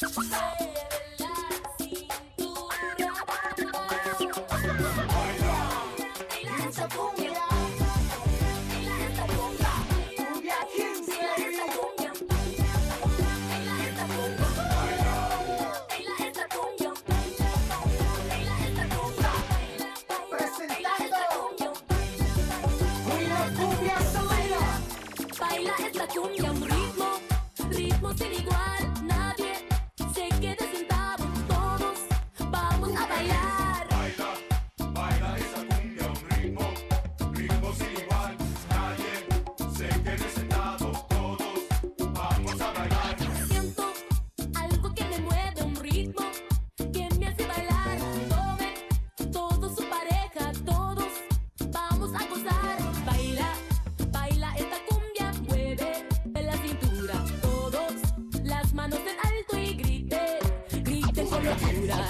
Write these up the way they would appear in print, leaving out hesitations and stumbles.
Baila esta cumbia, un ritmo, ritmo sin igual. Nadie se quede sentado, todos vamos a bailar. Baila, baila esta cumbia, un ritmo, ritmo sin igual. Nadie se quede sentado, todos vamos a bailar. Siento algo que me mueve, un ritmo que me hace bailar. Tomen todos su pareja, todos vamos a gozar. Baila, baila esta cumbia, mueve la cintura. Todos las manos en alto y griten, griten con locura.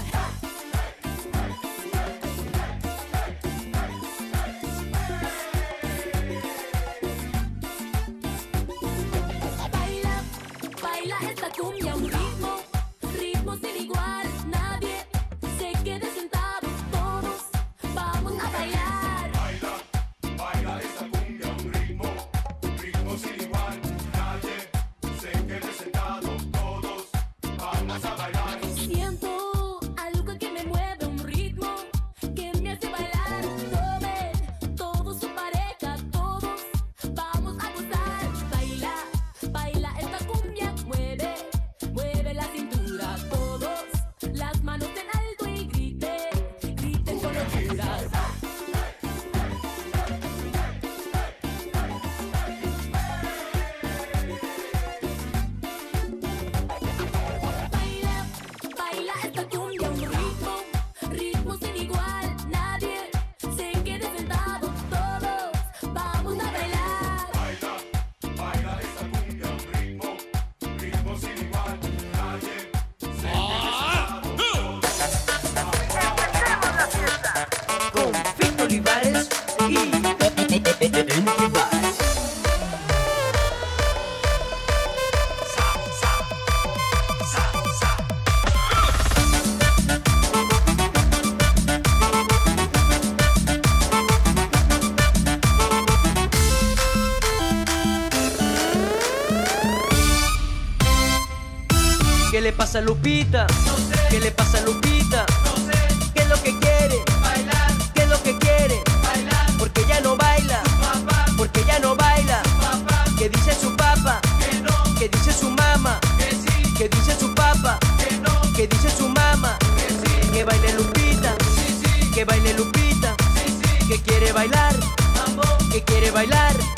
Baila, baila esta cumbia, un ritmo, ritmo sin igual. Nadie se quede sentado, todos vamos a bailar. Baila, baila esta cumbia, un ritmo, ritmo sin igual. Nadie se quede sentado, todos vamos a bailar. Siento algo que me mueve, un ritmo que me hace bailar. Tomen todos su pareja, todos vamos a gozar. Baila, baila esta cumbia, mueve, mueve la cintura. Todos las manos en alto y griten, griten con locura. Baila, baila esta cumbia, un ritmo, ritmo sin igual. Nadie se quede sentado, todos vamos a bailar. Baila, baila esta cumbia, un ritmo, ritmo sin igual. Nadie se quede sentado, Empecemos la fiesta con Fito Olivares y Olivares. ¿Qué le pasa a Lupita? No sé, ¿Qué le pasa a Lupita? no sé, ¿Qué es lo que quiere? bailar, ¿Qué es lo que quiere? bailar, Porque ya no baila, papá, porque ya no baila. papá, ¿Qué dice su papá? que no, ¿Qué dice su mamá? que sí, ¿Qué dice su papá? que no, ¿Qué dice su mamá? que sí, Que baile Lupita, sí, sí, que baile Lupita, sí, sí, que quiere bailar, mambo, que quiere bailar.